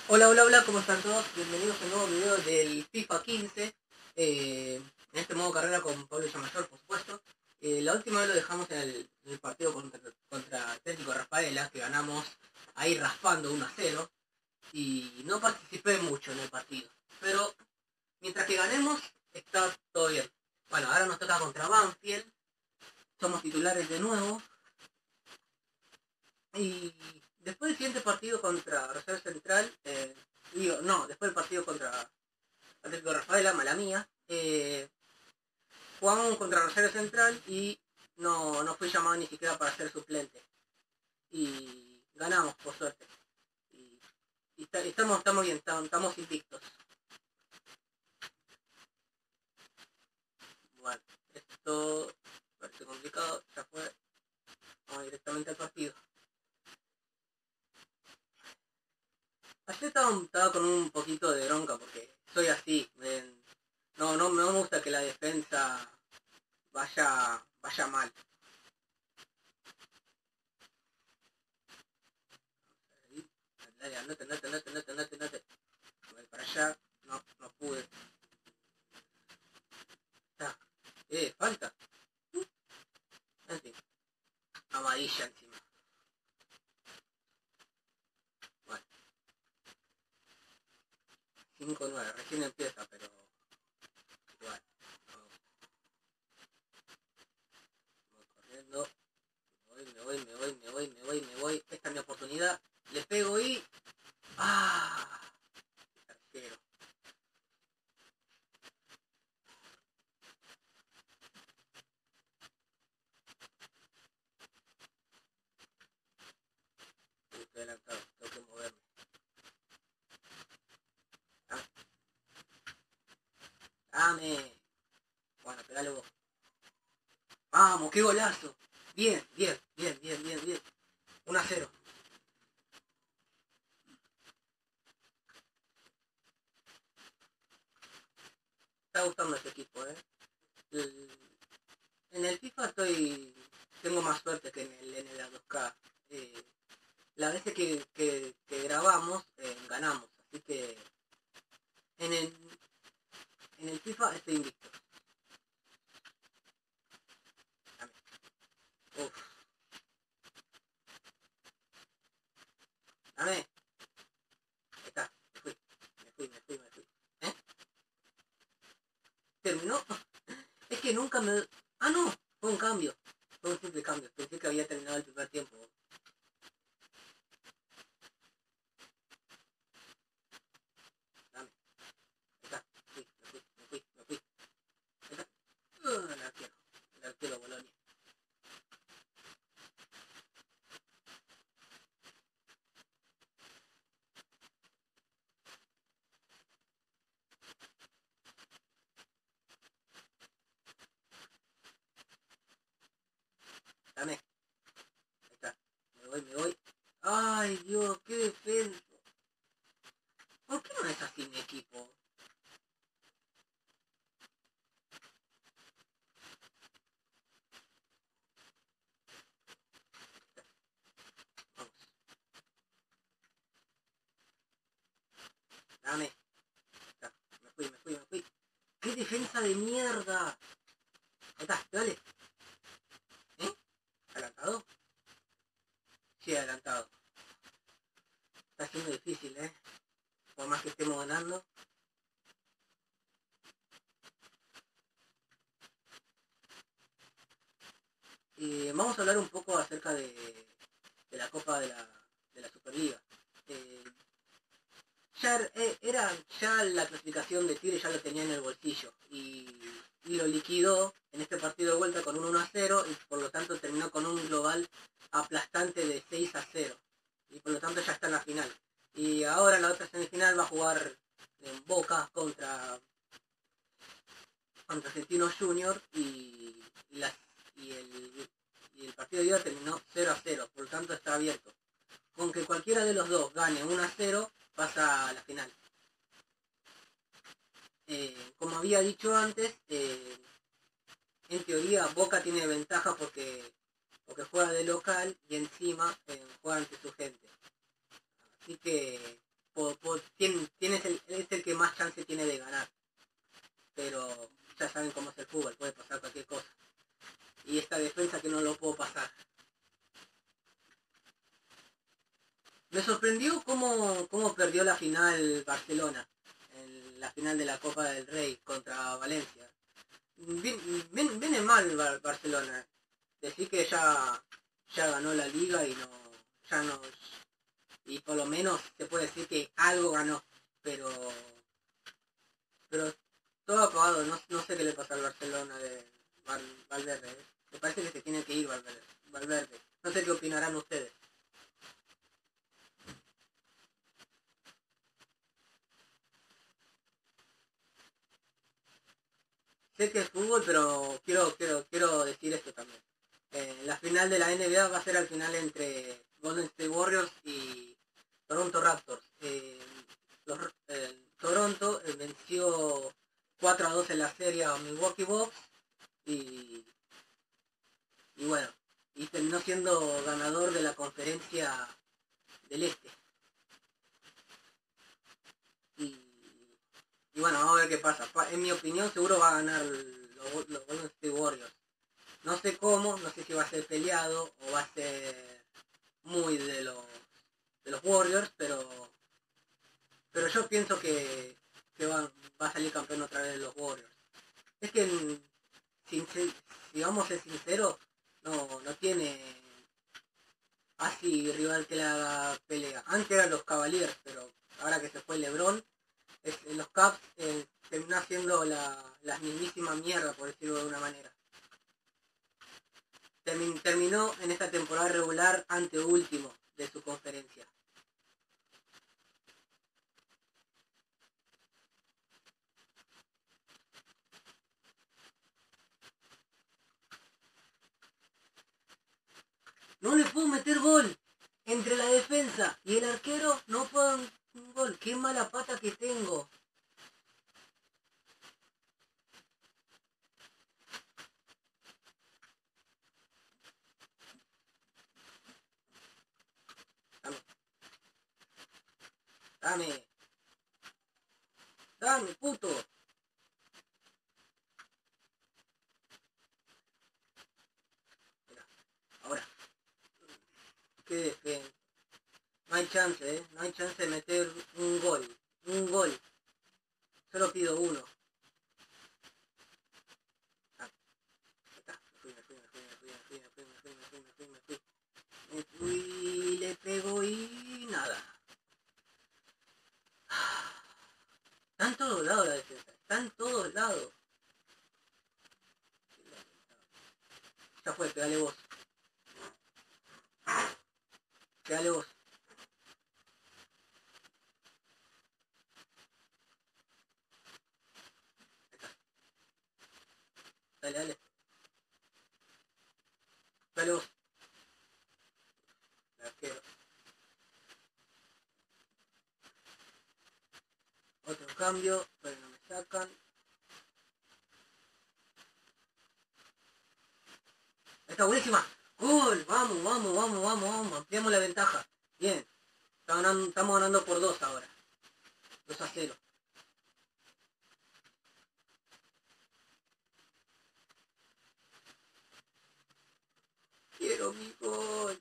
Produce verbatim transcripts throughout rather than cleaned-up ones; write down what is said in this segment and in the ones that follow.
Hola, hola, hola, ¿cómo están todos? Bienvenidos a un nuevo video del FIFA quince. eh, en este modo carrera con Pablo Llamayor, por supuesto. Eh, la última vez lo dejamos en el, en el partido contra, contra Atlético Rafaela, que ganamos ahí raspando uno a cero. Y no participé mucho en el partido. Pero mientras que ganemos, está todo bien. Bueno, ahora nos toca contra Banfield. Somos titulares de nuevo. Y después del siguiente partido contra Rosario Central, eh, digo, no, después del partido contra Atlético Rafaela, mala mía, eh, jugamos contra Rosario Central y no, no fui llamado ni siquiera para ser suplente. Y ganamos, por suerte. Y, y está, estamos, estamos bien, estamos, estamos invictos. Bueno, esto parece complicado, ya fue. Vamos directamente al partido. Ayer estaba, estaba con un poquito de bronca porque soy así. eh, no, no, no me gusta que la defensa vaya, vaya mal. Dale, andate, andate, andate, andate, andate, andate. Voy para allá, no, no pude. Está. Eh, falta. En fin, amarilla encima. Bueno, cinco nueve, recién empieza, pero igual. Vamos, voy corriendo. Me voy, me voy, me voy, me voy, me voy. Esta es mi oportunidad. Le pego y... ¡Ah! Arquero. Estoy adelantado, tengo que moverme. Dame. Dame. Bueno, pegale vos. ¡Vamos, qué golazo! Bien, bien, bien, bien, bien, bien. uno a cero. Está gustando este equipo, ¿eh? El, en el FIFA estoy... Tengo más suerte que en el N B A dos K. Eh, las veces que, que, que grabamos, eh, ganamos. Así que en el, en el FIFA estoy invicto. Dame. Uf. Dame. Ahí está. Me fui. Me fui, me fui, me fui. ¿Eh? ¿Terminó? Es que nunca me... Ah, no. Fue un cambio. Fue un simple cambio. Pensé que había terminado el primer tiempo. Dame. Ahí está. Me fui, me fui, me fui, me fui. Ahí está. Uh, el arquero. El arquero Bolonia. Dame. Ahí está. Me voy, me voy. Ay, Dios, qué defensa. ¿Por qué no es así mi equipo? Vamos. Dame. Está. Me fui, me fui, me fui. ¡Qué defensa de mierda! Ahí está, dale. ¿Eh? ¿Adelantado? Sí, adelantado. Está siendo difícil, ¿eh? Por más que estemos ganando. Y vamos a hablar un poco acerca de, de la Copa de la, de la Superliga. Eh, ya eh, era ya la clasificación de Tigre, ya lo tenía en el bolsillo. Y, y lo liquidó en este partido de vuelta con un uno a cero y por lo tanto terminó con un global aplastante de seis a cero. Y por lo tanto ya está en la final. Y ahora la otra semifinal va a jugar en Boca contra, contra Argentinos Junior y, y, la, y, el, y el partido de ida terminó cero a cero, por lo tanto está abierto. Con que cualquiera de los dos gane uno a cero, pasa a la final. Eh, como había dicho antes, eh, en teoría Boca tiene ventaja porque, porque juega de local y encima eh, juega ante su gente. Así que po, po, tiene de ganar. Pero ya saben cómo es el fútbol, puede pasar cualquier cosa. Y esta defensa que no lo puedo pasar. Me sorprendió cómo, cómo perdió la final Barcelona, en la final de la Copa del Rey contra Valencia. Viene, viene mal Bar Barcelona. Decir que ya, ya ganó la liga y no, ya no, y por lo menos se puede decir que algo ganó, pero, pero todo acabado. No, no sé qué le pasa al Barcelona de Val Valverde. ¿eh? Me parece que se tiene que ir Valverde. Valverde. No sé qué opinarán ustedes. Sé que es fútbol, pero quiero, quiero, quiero decir esto también. Eh, la final de la N B A va a ser al final entre Golden State Warriors y Toronto Raptors. Eh, los, eh, Toronto eh, venció cuatro a dos en la serie a Milwaukee Bucks y, y bueno, y terminó siendo ganador de la conferencia del Este. Y, y bueno, vamos a ver qué pasa. En mi opinión seguro va a ganar los, los Golden State Warriors. No sé cómo, no sé si va a ser peleado o va a ser muy de los, de los Warriors, pero pero yo pienso que, que va, va a salir campeón otra vez de los Warriors. Es que, sin, si vamos a ser sinceros, no, no tiene así rival que le haga pelea. Antes eran los Cavaliers, pero ahora que se fue LeBron, es, los Cavs eh, terminó haciendo la, la mismísima mierda, por decirlo de una manera. Termin, terminó en esta temporada regular ante último de su conferencia. No le puedo meter gol. Entre la defensa y el arquero no puedo un gol. Qué mala pata que tengo. Dame. Dame. Dame, puto. Mira, ahora. ¿Qué defensa? No hay chance, ¿eh? No hay chance de meter un gol. Un gol. Solo pido uno. Ah, está. Me fui, me fui, me fui, me fui, me fui, me fui, me fui, me fui, me fui, me fui. Me fui, le pego y nada. Está en todos lados la defensa. Está en todos lados. Ya fue, pegale vos. Pegale vos. Dale, dale. Dale vos. El arquero. Otro cambio, pero no me sacan. Está buenísima. Gol, vamos, vamos, vamos, vamos, vamos. Ampliamos la ventaja. Bien. Estamos ganando, estamos ganando por dos ahora. dos a cero. Quiero mi gol.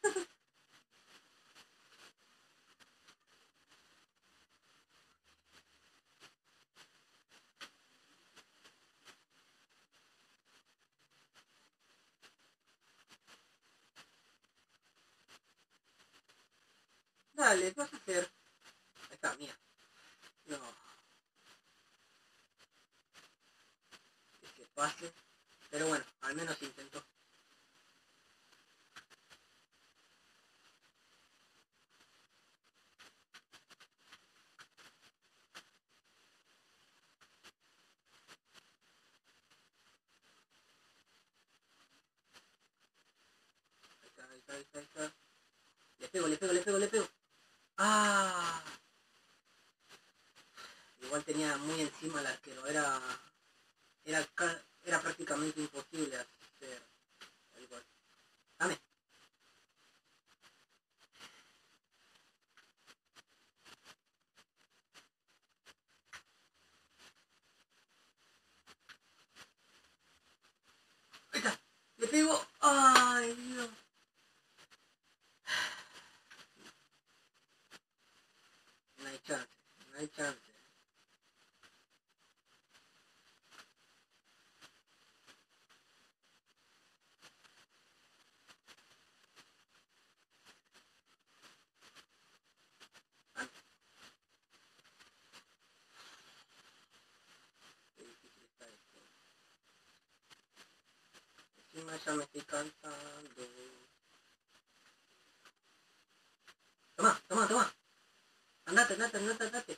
Dale, ¿qué vas a hacer? Ahí está, mía. No. Que se pase. Pero bueno, al menos intentó. Ahí está, ahí está, ahí está, ahí está. Le pego, le pego, le pego, le pego. Ah. Igual tenía muy encima el arquero. Era, era, era prácticamente imposible hacer el gol. Dame. ya me estoy cansando. Toma, toma, toma. Andate, andate, andate, andate.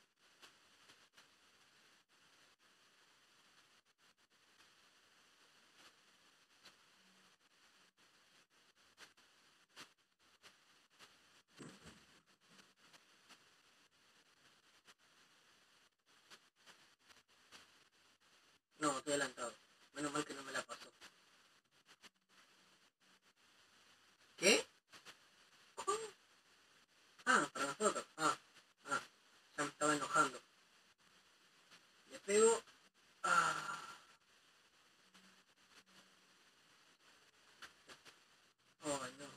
No, estoy adelantado. Menos mal que no me la pasó. ¿Qué? ¿Cómo? Ah, para nosotros. Ah, ah. Ya me estaba enojando. Le pego. Ah. Ay, no.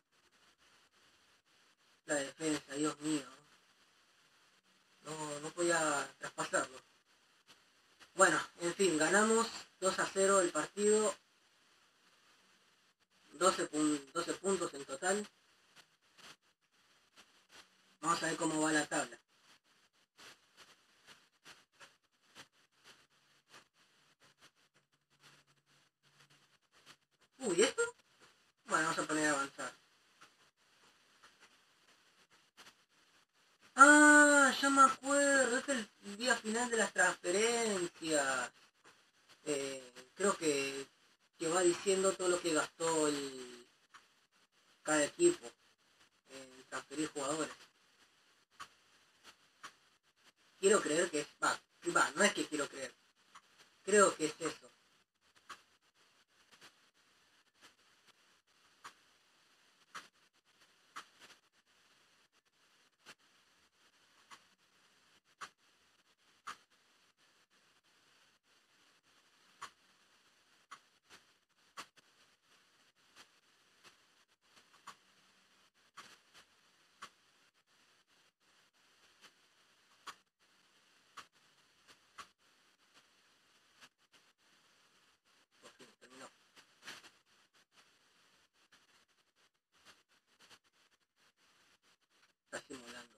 La defensa, Dios mío. No, no podía traspasarlo. Bueno, en fin, ganamos dos a cero el partido. doce, doce puntos en total. Vamos a ver cómo va la tabla. Uy, ¿esto? Bueno, vamos a poner a avanzar. Ah, ya me acuerdo. Este es el día final de las transferencias. Eh, creo que, que va diciendo todo lo que gastó el, cada equipo en transferir jugadores. Quiero creer que es... Va, va, no es que quiero creer. Creo que es eso. Por fin, terminó. Está simulando.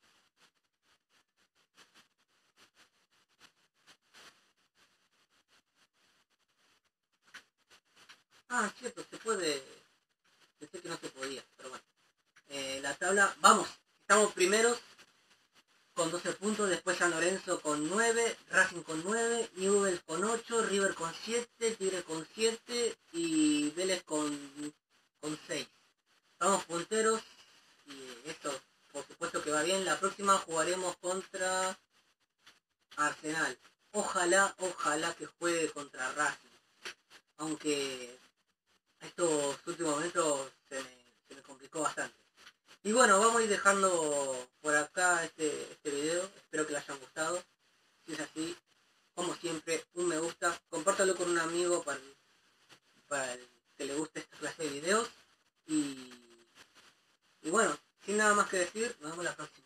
Ah, cierto, se puede... Pensé que no se podía, pero bueno. Eh, la tabla, vamos, estamos primeros con doce puntos, después San Lorenzo con nueve, Racing con nueve, Newell's con ocho, River con siete, Tigre con siete y Vélez con, con seis. Estamos punteros y esto por supuesto que va bien. La próxima jugaremos contra Arsenal. Ojalá, ojalá que juegue contra Racing. Aunque estos últimos momentos se me, se me complicó bastante. Y bueno, vamos a ir dejando por acá este, este video. Espero que les hayan gustado. Si es así, como siempre, un me gusta. Compártalo con un amigo para, para el que le guste esta clase de videos. Y, y bueno, sin nada más que decir, nos vemos la próxima.